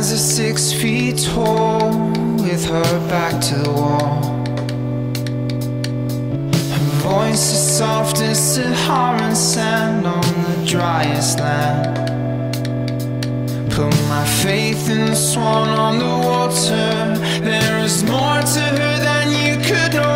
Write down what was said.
stands at 6 feet tall, with her back to the wall. Her voice is soft as Saharan sand on the driest land. Put my faith in the swan on the water. There is more to her than you could know.